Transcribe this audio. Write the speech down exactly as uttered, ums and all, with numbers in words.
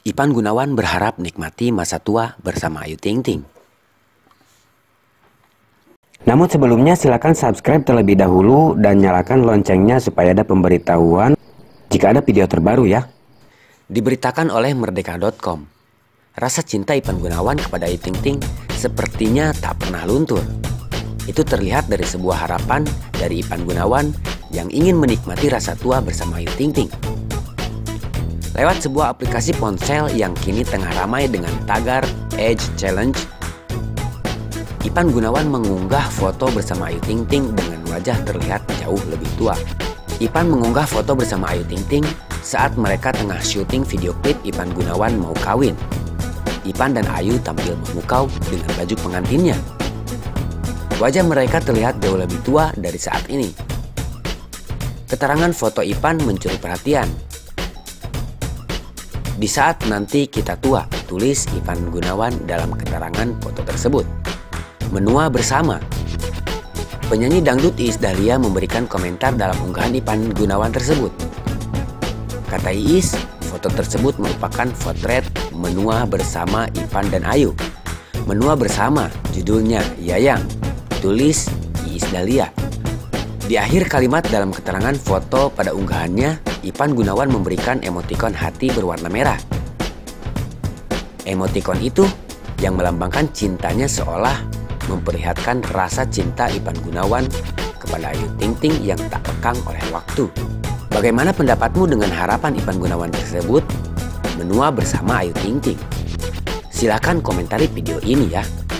Ipan Gunawan berharap nikmati masa tua bersama Ayu Ting Ting. Namun sebelumnya silakan subscribe terlebih dahulu dan nyalakan loncengnya supaya ada pemberitahuan jika ada video terbaru ya. Diberitakan oleh merdeka dot com, rasa cinta Ipan Gunawan kepada Ayu Ting Ting sepertinya tak pernah luntur. Itu terlihat dari sebuah harapan dari Ipan Gunawan yang ingin menikmati rasa tua bersama Ayu Ting Ting. Lewat sebuah aplikasi ponsel yang kini tengah ramai dengan tagar Age Challenge, Ipan Gunawan mengunggah foto bersama Ayu Ting Ting dengan wajah terlihat jauh lebih tua. Ipan mengunggah foto bersama Ayu Ting Ting saat mereka tengah syuting video klip Ipan Gunawan mau kawin. Ipan dan Ayu tampil memukau dengan baju pengantinnya. Wajah mereka terlihat jauh lebih tua dari saat ini. Keterangan foto Ipan mencuri perhatian. Di saat nanti kita tua, tulis Ipan Gunawan dalam keterangan foto tersebut. Menua bersama. Penyanyi dangdut Iis Dahlia memberikan komentar dalam unggahan Ipan Gunawan tersebut. Kata Iis, foto tersebut merupakan potret menua bersama Ipan dan Ayu. Menua bersama, judulnya Yayang, tulis Iis Dahlia. Di akhir kalimat dalam keterangan foto pada unggahannya, Ipan Gunawan memberikan emotikon hati berwarna merah. Emotikon itu yang melambangkan cintanya seolah memperlihatkan rasa cinta Ipan Gunawan kepada Ayu Ting Ting yang tak lekang oleh waktu. Bagaimana pendapatmu dengan harapan Ipan Gunawan tersebut menua bersama Ayu Ting Ting? Silakan komentari video ini ya.